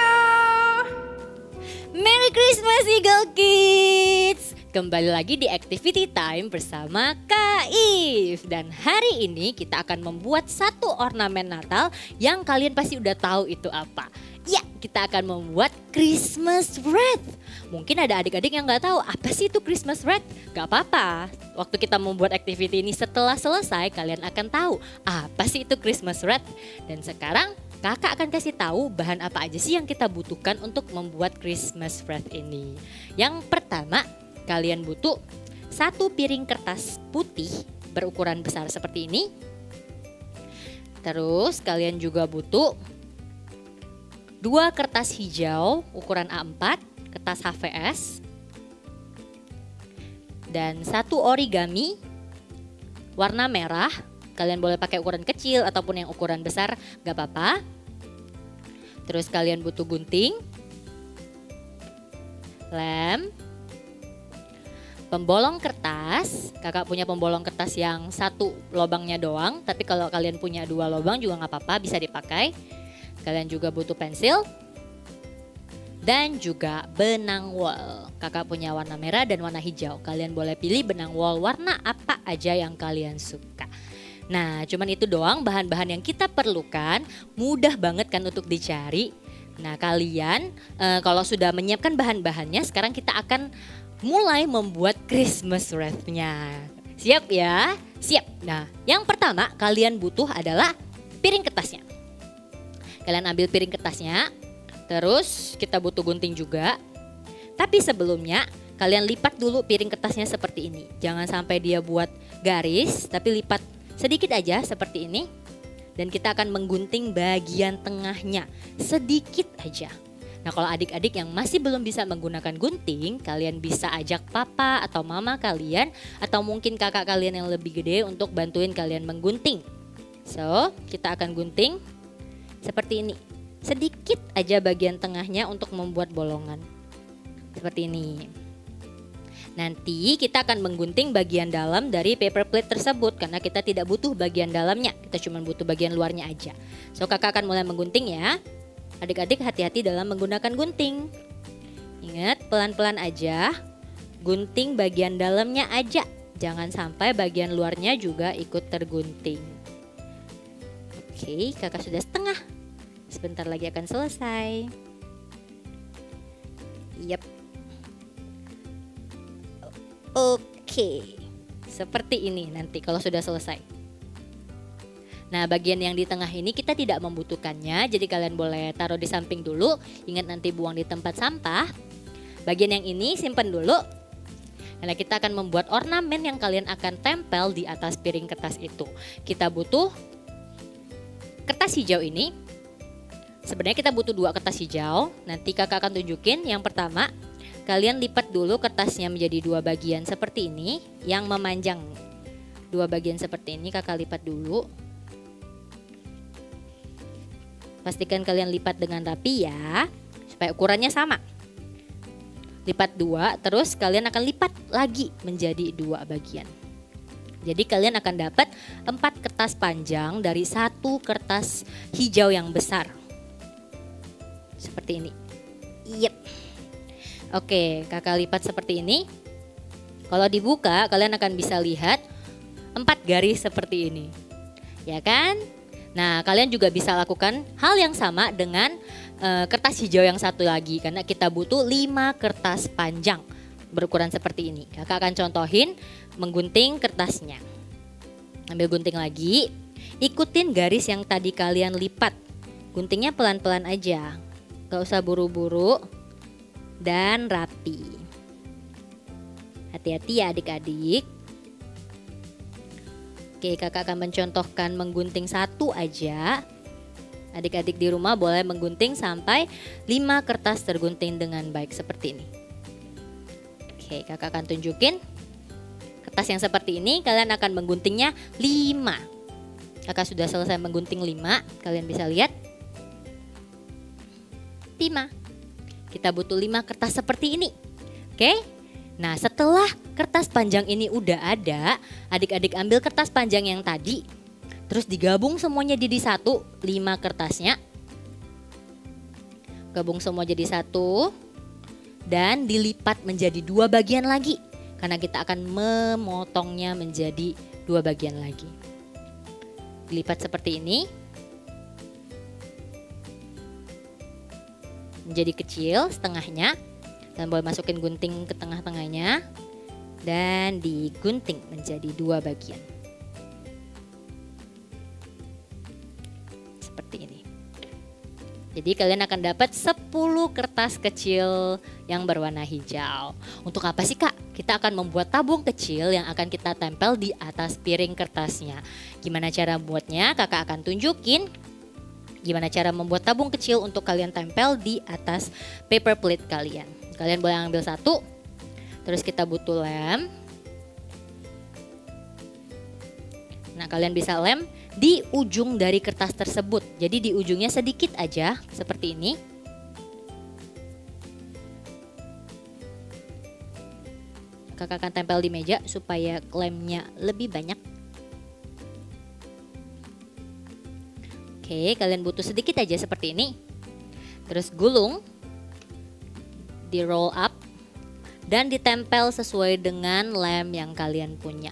S4: Merry Christmas Eagle Kids. Kembali lagi di Activity Time bersama Kak If. Dan hari ini kita akan membuat satu ornamen Natal yang kalian pasti udah tahu itu apa. Ya, kita akan membuat Christmas wreath. Mungkin ada adik-adik yang gak tahu apa sih itu Christmas wreath. Gak apa-apa, waktu kita membuat activity ini setelah selesai kalian akan tahu apa sih itu Christmas wreath. Dan sekarang kakak akan kasih tahu bahan apa aja sih yang kita butuhkan untuk membuat Christmas wreath ini. Yang pertama, kalian butuh satu piring kertas putih berukuran besar seperti ini. Terus kalian juga butuh dua kertas hijau ukuran A empat, kertas H V S, dan satu origami warna merah. Kalian boleh pakai ukuran kecil ataupun yang ukuran besar, gak apa-apa. Terus kalian butuh gunting, lem, pembolong kertas. Kakak punya pembolong kertas yang satu lubangnya doang, tapi kalau kalian punya dua lubang juga gak apa-apa, bisa dipakai. Kalian juga butuh pensil dan juga benang wol. Kakak punya warna merah dan warna hijau. Kalian boleh pilih benang wol warna apa aja yang kalian suka. Nah, cuman itu doang bahan-bahan yang kita perlukan. Mudah banget kan untuk dicari. Nah, kalian e, kalau sudah menyiapkan bahan-bahannya, sekarang kita akan mulai membuat Christmas wreath-nya. Siap ya? Siap. Nah, yang pertama kalian butuh adalah piring kertasnya. Kalian ambil piring kertasnya, terus kita butuh gunting juga. Tapi sebelumnya kalian lipat dulu piring kertasnya seperti ini. Jangan sampai dia buat garis, tapi lipat sedikit aja seperti ini. Dan kita akan menggunting bagian tengahnya sedikit aja. Nah, kalau adik-adik yang masih belum bisa menggunakan gunting, kalian bisa ajak papa atau mama kalian atau mungkin kakak kalian yang lebih gede untuk bantuin kalian menggunting. So, kita akan gunting seperti ini. Sedikit aja bagian tengahnya untuk membuat bolongan. Seperti ini. Nanti kita akan menggunting bagian dalam dari paper plate tersebut karena kita tidak butuh bagian dalamnya, kita cuma butuh bagian luarnya aja. So kakak akan mulai menggunting ya. Adik-adik hati-hati dalam menggunakan gunting. Ingat pelan-pelan aja, gunting bagian dalamnya aja. Jangan sampai bagian luarnya juga ikut tergunting. Oke, kakak sudah setengah. Sebentar lagi akan selesai. Yap. Oke, seperti ini nanti kalau sudah selesai. Nah bagian yang di tengah ini kita tidak membutuhkannya, jadi kalian boleh taruh di samping dulu. Ingat nanti buang di tempat sampah. Bagian yang ini simpan dulu. Karena kita akan membuat ornamen yang kalian akan tempel di atas piring kertas itu. Kita butuh kertas hijau ini. Sebenarnya kita butuh dua kertas hijau. Nanti kakak akan tunjukin. Yang pertama, kalian lipat dulu kertasnya menjadi dua bagian seperti ini, yang memanjang. Dua bagian seperti ini kakak lipat dulu. Pastikan kalian lipat dengan rapi ya, supaya ukurannya sama. Lipat dua, terus kalian akan lipat lagi menjadi dua bagian. Jadi kalian akan dapat empat kertas panjang dari satu kertas hijau yang besar. Seperti ini. Yep. Oke, kakak lipat seperti ini. Kalau dibuka, kalian akan bisa lihat empat garis seperti ini. Ya kan? Nah, kalian juga bisa lakukan hal yang sama dengan uh, kertas hijau yang satu lagi. Karena kita butuh lima kertas panjang berukuran seperti ini. Kakak akan contohin menggunting kertasnya. Ambil gunting lagi. Ikutin garis yang tadi kalian lipat. Guntingnya pelan-pelan aja. Gak usah buru-buru. Dan rapi. Hati-hati ya adik-adik. Oke, kakak akan mencontohkan menggunting satu aja. Adik-adik di rumah boleh menggunting sampai lima kertas tergunting dengan baik seperti ini. Oke, kakak akan tunjukin. Kertas yang seperti ini kalian akan mengguntingnya lima. Kakak sudah selesai menggunting lima. Kalian bisa lihat. lima. Kita butuh lima kertas seperti ini. Oke. Nah setelah kertas panjang ini udah ada, adik-adik ambil kertas panjang yang tadi. Terus digabung semuanya jadi satu, lima kertasnya. Gabung semua jadi satu. Dan dilipat menjadi dua bagian lagi. Karena kita akan memotongnya menjadi dua bagian lagi. Dilipat seperti ini. Menjadi kecil setengahnya, dan boleh masukin gunting ke tengah-tengahnya dan digunting menjadi dua bagian seperti ini. Jadi kalian akan dapat sepuluh kertas kecil yang berwarna hijau. Untuk apa sih kak? Kita akan membuat tabung kecil yang akan kita tempel di atas piring kertasnya. Gimana cara buatnya? Kakak akan tunjukin. Gimana cara membuat tabung kecil untuk kalian tempel di atas paper plate kalian. Kalian boleh ambil satu. Terus kita butuh lem. Nah kalian bisa lem di ujung dari kertas tersebut. Jadi di ujungnya sedikit aja seperti ini. Kakak akan tempel di meja supaya lemnya lebih banyak. Oke, kalian butuh sedikit aja seperti ini. Terus gulung, di roll up, dan ditempel sesuai dengan lem yang kalian punya.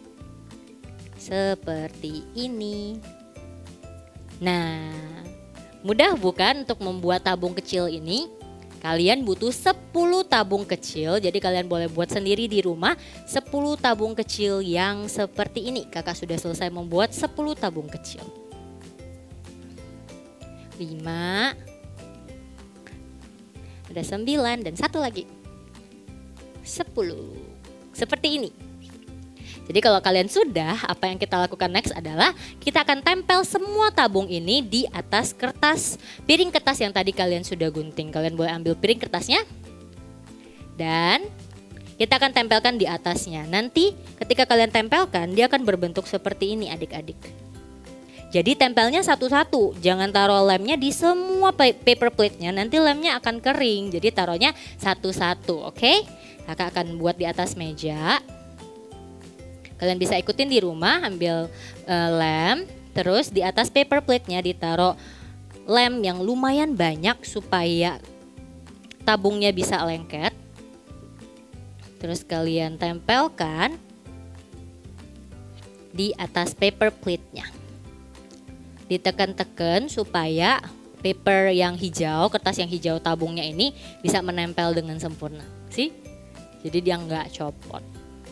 S4: Seperti ini. Nah, mudah bukan untuk membuat tabung kecil ini? Kalian butuh sepuluh tabung kecil, jadi kalian boleh buat sendiri di rumah sepuluh tabung kecil yang seperti ini. Kakak sudah selesai membuat sepuluh tabung kecil. lima, ada sembilan dan satu lagi. sepuluh. Seperti ini. Jadi kalau kalian sudah, apa yang kita lakukan next adalah kita akan tempel semua tabung ini di atas kertas, piring kertas yang tadi kalian sudah gunting. Kalian boleh ambil piring kertasnya dan kita akan tempelkan di atasnya. Nanti ketika kalian tempelkan, dia akan berbentuk seperti ini adik-adik. Jadi tempelnya satu-satu, jangan taruh lemnya di semua paper plate-nya, nanti lemnya akan kering. Jadi taruhnya satu-satu, oke? Kakak akan buat di atas meja. Kalian bisa ikutin di rumah, ambil uh, lem, terus di atas paper plate-nya ditaruh lem yang lumayan banyak supaya tabungnya bisa lengket. Terus kalian tempelkan di atas paper plate-nya. Ditekan-tekan supaya paper yang hijau, kertas yang hijau tabungnya ini bisa menempel dengan sempurna. Sih? Jadi dia nggak copot.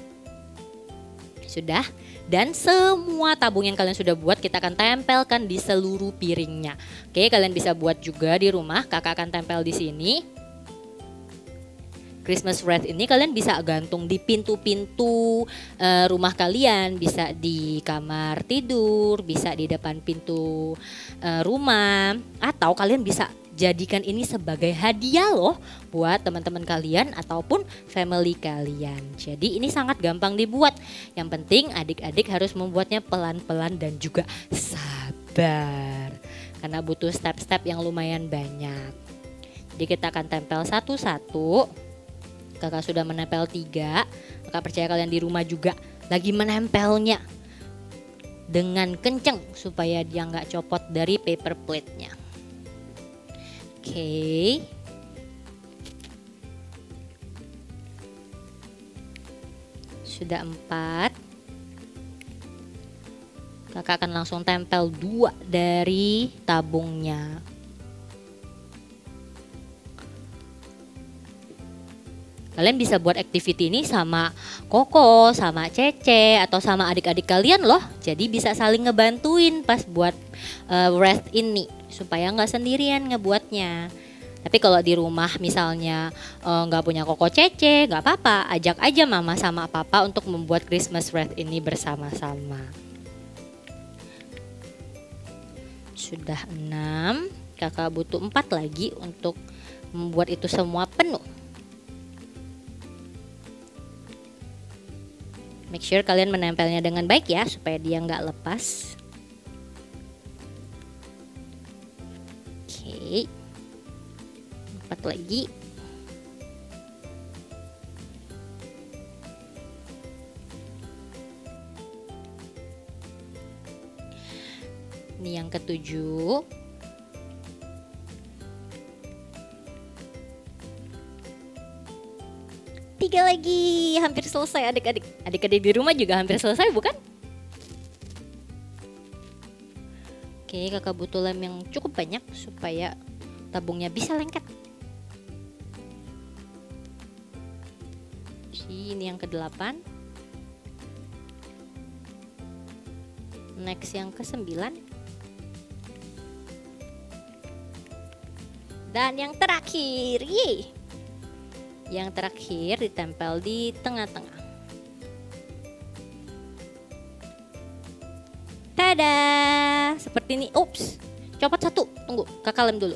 S4: Sudah, dan semua tabung yang kalian sudah buat kita akan tempelkan di seluruh piringnya. Oke, kalian bisa buat juga di rumah. Kakak akan tempel di sini. Christmas wreath ini kalian bisa gantung di pintu-pintu uh, rumah kalian, bisa di kamar tidur, bisa di depan pintu uh, rumah, atau kalian bisa jadikan ini sebagai hadiah loh buat teman-teman kalian ataupun family kalian. Jadi ini sangat gampang dibuat. Yang penting adik-adik harus membuatnya pelan-pelan dan juga sabar. Karena butuh step-step yang lumayan banyak. Jadi kita akan tempel satu-satu. Kakak sudah menempel tiga. Kakak percaya kalian di rumah juga lagi menempelnya dengan kenceng supaya dia nggak copot dari paper plate-nya. Oke, okay. Sudah empat. Kakak akan langsung tempel dua dari tabungnya. Kalian bisa buat activity ini sama Koko, sama Cece, atau sama adik-adik kalian loh. Jadi bisa saling ngebantuin pas buat uh, wreath ini. Supaya nggak sendirian ngebuatnya. Tapi kalau di rumah misalnya nggak uh, punya Koko Cece, nggak apa-apa. Ajak aja mama sama papa untuk membuat Christmas wreath ini bersama-sama. Sudah enam. Kakak butuh empat lagi untuk membuat itu semua penuh. Make sure kalian menempelnya dengan baik ya, supaya dia nggak lepas. Oke, empat lagi. Ini yang ketujuh. Tiga lagi, hampir selesai adik-adik. Adik-adik di rumah juga hampir selesai bukan? Oke, kakak butuh lem yang cukup banyak supaya tabungnya bisa lengket. Ini yang kedelapan. Next yang kesembilan. Dan yang terakhir, yeay. Yang terakhir ditempel di tengah-tengah. Tada! Seperti ini. Ups, copot satu. Tunggu, kakak lem dulu.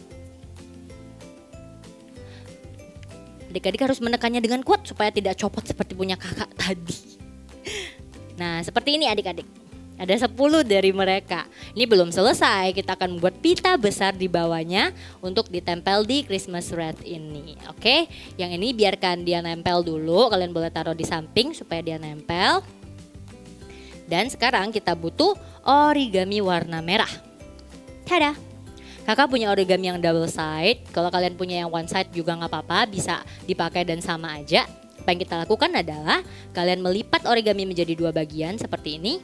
S4: Adik-adik harus menekannya dengan kuat supaya tidak copot seperti punya kakak tadi. Nah, seperti ini adik-adik. Ada sepuluh dari mereka. Ini belum selesai, kita akan membuat pita besar di bawahnya untuk ditempel di Christmas wreath ini. Oke, yang ini biarkan dia nempel dulu. Kalian boleh taruh di samping supaya dia nempel. Dan sekarang kita butuh origami warna merah. Tada! Kakak punya origami yang double side. Kalau kalian punya yang one side juga nggak apa-apa, bisa dipakai dan sama aja. Apa yang kita lakukan adalah kalian melipat origami menjadi dua bagian seperti ini.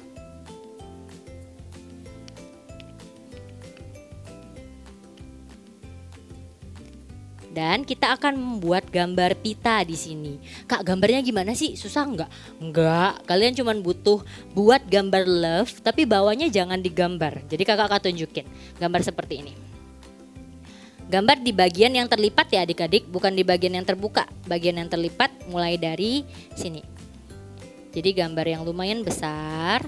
S4: Dan kita akan membuat gambar pita di sini. Kak, gambarnya gimana sih? Susah nggak? Nggak. Kalian cuma butuh buat gambar love, tapi bawahnya jangan digambar. Jadi kakak akan tunjukin gambar seperti ini. Gambar di bagian yang terlipat ya adik-adik, bukan di bagian yang terbuka. Bagian yang terlipat mulai dari sini. Jadi gambar yang lumayan besar.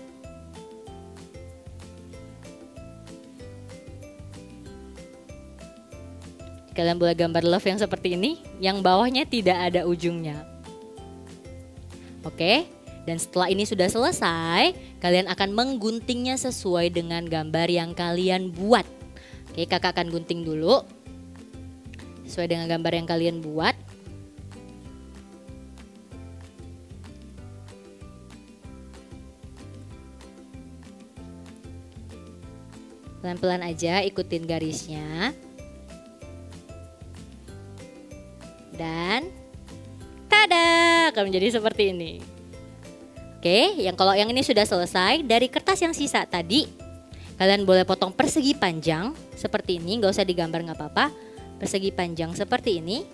S4: Kalian boleh gambar love yang seperti ini, yang bawahnya tidak ada ujungnya. Oke, dan setelah ini sudah selesai, kalian akan mengguntingnya sesuai dengan gambar yang kalian buat. Oke, kakak akan gunting dulu. Sesuai dengan gambar yang kalian buat. Pelan-pelan aja ikutin garisnya. Dan tada, akan menjadi seperti ini. Oke, yang kalau yang ini sudah selesai, dari kertas yang sisa tadi, kalian boleh potong persegi panjang seperti ini, nggak usah digambar nggak apa-apa. Persegi panjang seperti ini.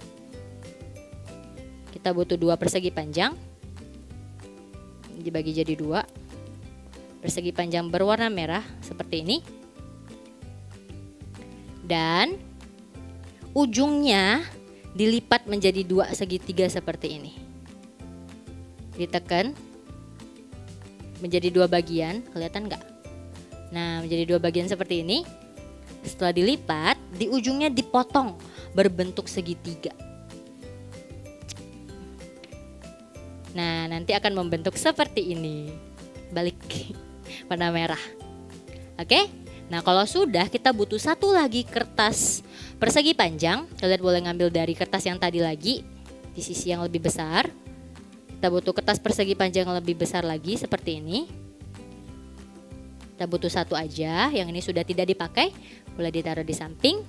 S4: Kita butuh dua persegi panjang, dibagi jadi dua. Persegi panjang berwarna merah seperti ini. Dan ujungnya dilipat menjadi dua segitiga seperti ini. Ditekan menjadi dua bagian, kelihatan nggak? Nah, menjadi dua bagian seperti ini. Setelah dilipat, di ujungnya dipotong berbentuk segitiga. Nah, nanti akan membentuk seperti ini. Balik warna merah. Oke? Nah, kalau sudah, kita butuh satu lagi kertas persegi panjang. Kalian boleh ngambil dari kertas yang tadi lagi di sisi yang lebih besar. Kita butuh kertas persegi panjang yang lebih besar lagi seperti ini. Kita butuh satu aja, yang ini sudah tidak dipakai, boleh ditaruh di samping.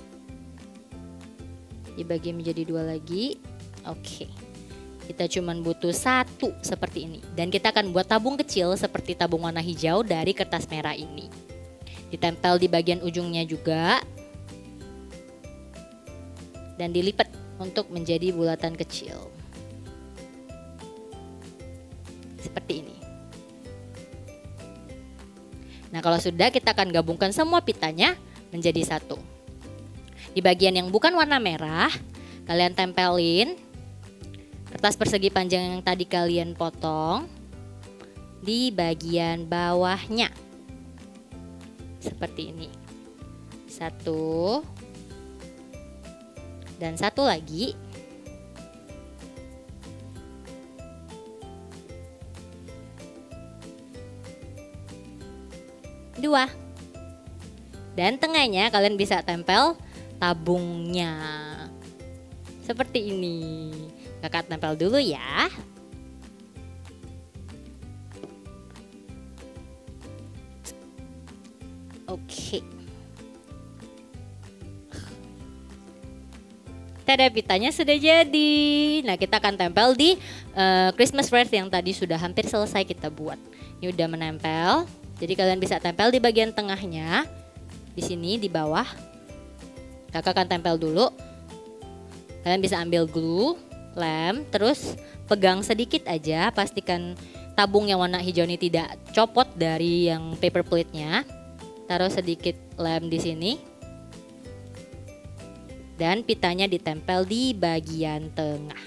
S4: Dibagi menjadi dua lagi. Oke. Kita cuman butuh satu seperti ini. Dan kita akan buat tabung kecil seperti tabung warna hijau dari kertas merah ini. Ditempel di bagian ujungnya juga. Dan dilipat untuk menjadi bulatan kecil. Seperti ini. Nah, kalau sudah, kita akan gabungkan semua pitanya menjadi satu. Di bagian yang bukan warna merah, kalian tempelin kertas persegi panjang yang tadi kalian potong di bagian bawahnya. Seperti ini. Satu. Dan satu lagi. Dua. Dan tengahnya kalian bisa tempel tabungnya. Seperti ini. Kakak tempel dulu ya. Oke. Tada, pitanya sudah jadi. Nah, kita akan tempel di uh, Christmas wreath yang tadi sudah hampir selesai kita buat. Ini udah menempel. Jadi kalian bisa tempel di bagian tengahnya, di sini di bawah. Kakak akan tempel dulu. Kalian bisa ambil glue, lem, terus pegang sedikit aja. Pastikan tabung yang warna hijau ini tidak copot dari yang paper plate-nya. Taruh sedikit lem di sini. Dan pitanya ditempel di bagian tengah.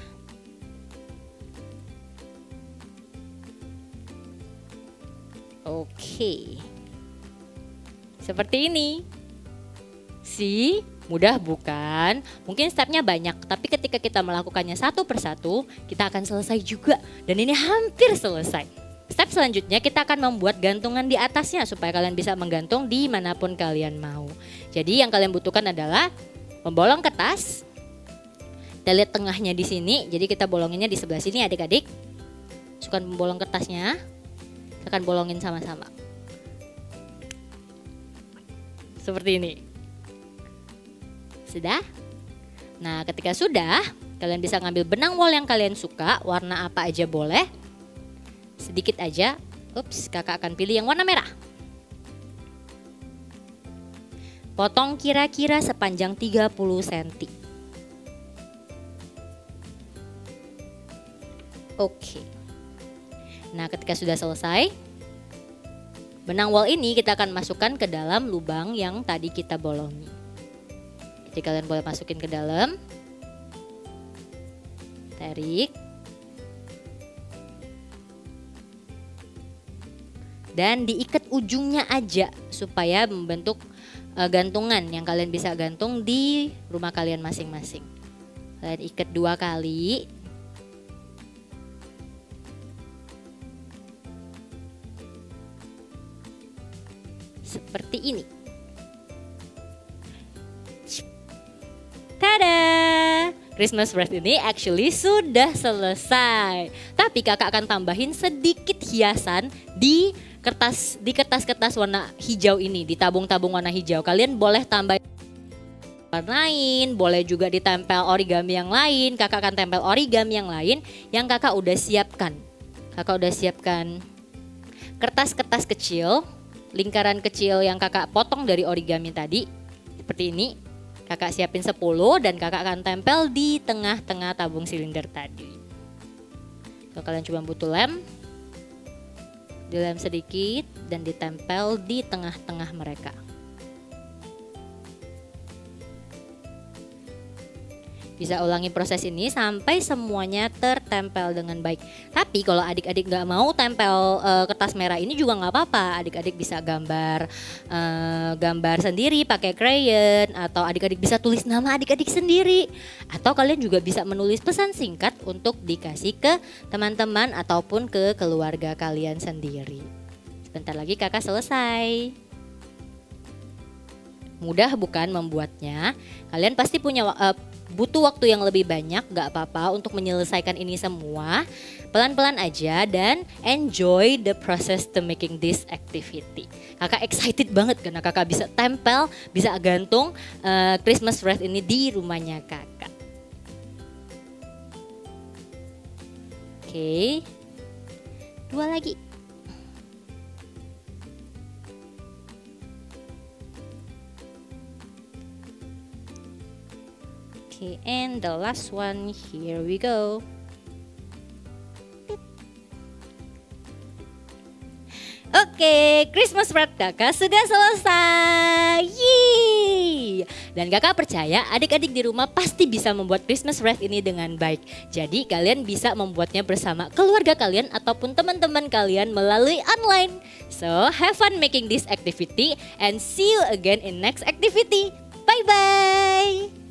S4: Oke, seperti ini. Si mudah bukan? Mungkin stepnya banyak, tapi ketika kita melakukannya satu persatu, kita akan selesai juga. Dan ini hampir selesai. Step selanjutnya kita akan membuat gantungan di atasnya supaya kalian bisa menggantung di manapun kalian mau. Jadi yang kalian butuhkan adalah membolong kertas. Kita lihat tengahnya di sini. Jadi kita bolonginnya di sebelah sini, adik-adik. Masukkan membolong kertasnya. Akan bolongin sama-sama. Seperti ini. Sudah? Nah, ketika sudah, kalian bisa ngambil benang wol yang kalian suka, warna apa aja boleh. Sedikit aja. Ups, kakak akan pilih yang warna merah. Potong kira-kira sepanjang tiga puluh sentimeter. Oke. Nah, ketika sudah selesai, benang wol ini kita akan masukkan ke dalam lubang yang tadi kita bolongi. Jadi kalian boleh masukin ke dalam. Tarik. Dan diikat ujungnya aja supaya membentuk uh, gantungan yang kalian bisa gantung di rumah kalian masing-masing. Kalian ikat dua kali. Seperti ini. Tada! Christmas wreath ini actually sudah selesai. Tapi kakak akan tambahin sedikit hiasan di kertas di kertas-kertas warna hijau ini, di tabung-tabung warna hijau. Kalian boleh tambah lain, boleh juga ditempel origami yang lain. Kakak akan tempel origami yang lain yang kakak udah siapkan. Kakak udah siapkan kertas-kertas kecil, lingkaran kecil yang kakak potong dari origami tadi. Seperti ini. Kakak siapin sepuluh dan kakak akan tempel di tengah-tengah tabung silinder tadi. Kalau kalian cuma butuh lem, dilem sedikit dan ditempel di tengah-tengah mereka. Bisa ulangi proses ini sampai semuanya tertempel dengan baik. Tapi kalau adik-adik nggak mau tempel uh, kertas merah ini juga nggak apa-apa. Adik-adik bisa gambar uh, gambar sendiri pakai crayon, atau adik-adik bisa tulis nama adik-adik sendiri. Atau kalian juga bisa menulis pesan singkat untuk dikasih ke teman-teman ataupun ke keluarga kalian sendiri. Sebentar lagi kakak selesai. Mudah bukan membuatnya? Kalian pasti punya uh, butuh waktu yang lebih banyak, gak apa-apa untuk menyelesaikan ini semua. Pelan-pelan aja dan enjoy the process to making this activity. Kakak excited banget karena kakak bisa tempel, bisa gantung uh, Christmas wreath ini di rumahnya kakak. Oke, okay. Dua lagi. Okay, and the last one, here we go. Oke, okay, Christmas wreath kakak sudah selesai. Yeay. Dan kakak percaya adik-adik di rumah pasti bisa membuat Christmas wreath ini dengan baik. Jadi kalian bisa membuatnya bersama keluarga kalian ataupun teman-teman kalian melalui online. So, have fun making this activity and see you again in next activity. Bye-bye.